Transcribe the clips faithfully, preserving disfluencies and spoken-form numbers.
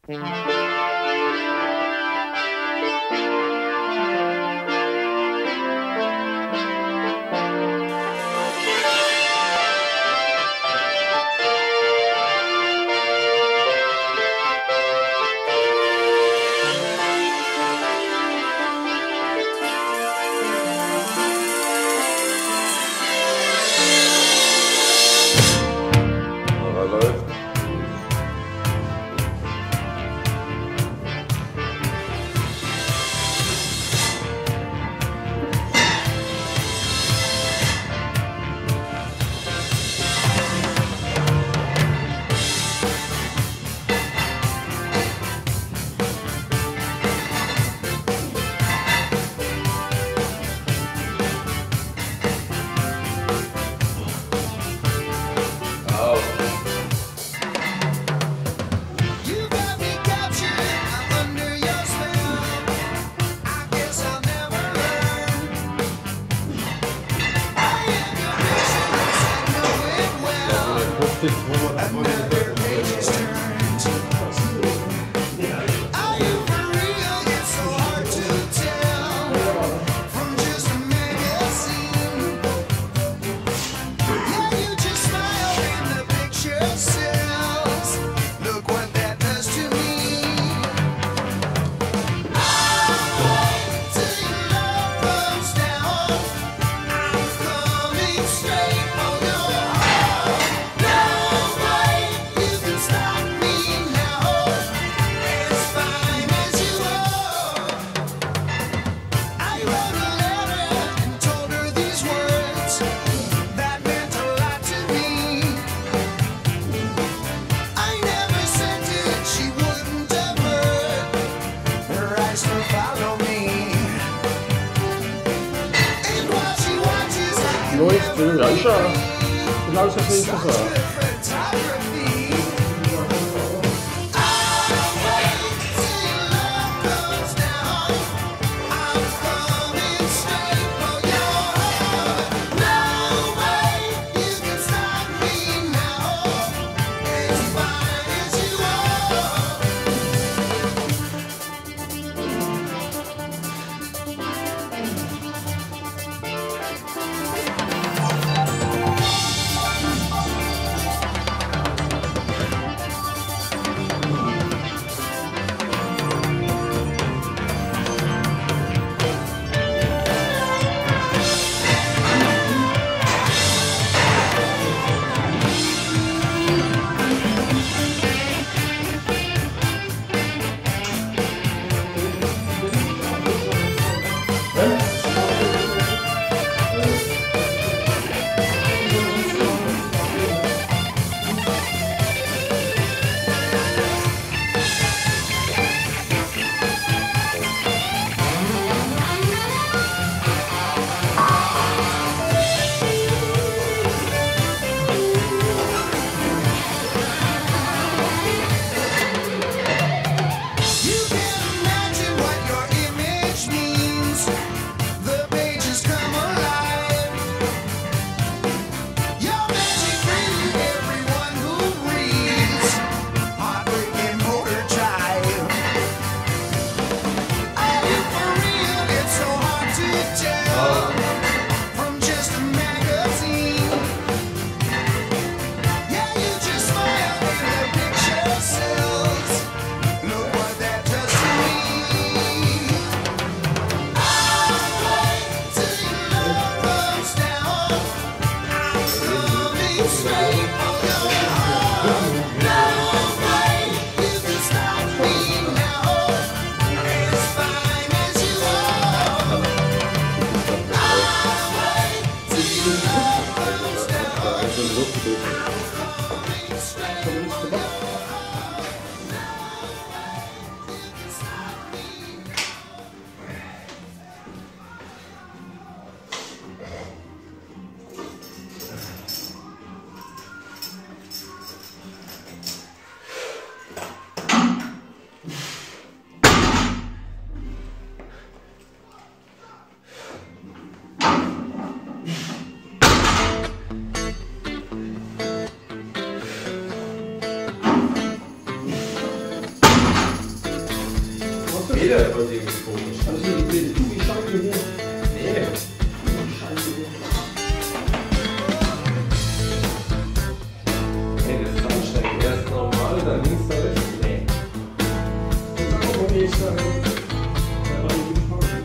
Neues Bild, ja, ist ja genau das, was ich gesagt. jeder hört irgendwie komisch. Also ich will die Scheiße hier. Nee. Scheiße hier. Hey, das ist anstrengend. Erst normal, dann links, dann rechts. Nee. Das ist auch nicht so. Ja, aber ich bin falsch.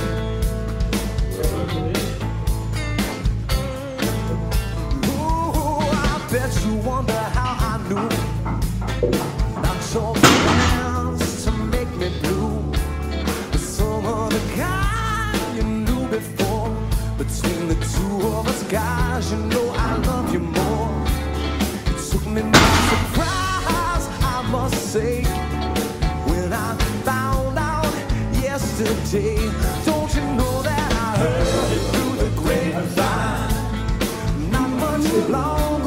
Bet you wonder how I knew not your plans to make me blue, but some of the kind you knew before. Between the two of us guys, you know I love you more. It took me by surprise, I must say, when I found out yesterday. Don't you know that I heard it through the grapevine? Not much longer.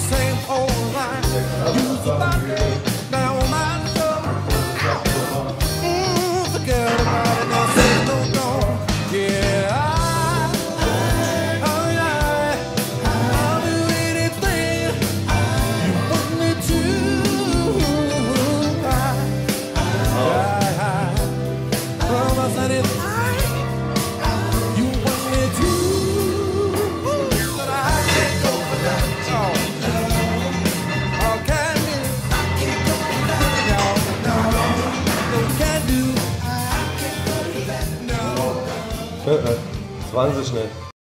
same old line. Use the button, now my love. Mm, forget about it, now say no, no. Yeah, I, oh yeah, I'll do anything you want me to. I, I, I promise that it's you want me to, but I can't go for that. Oh, oh, can you? I can't go for that. No, no, no, can do. I can't go for that. No. zwanzig nicht.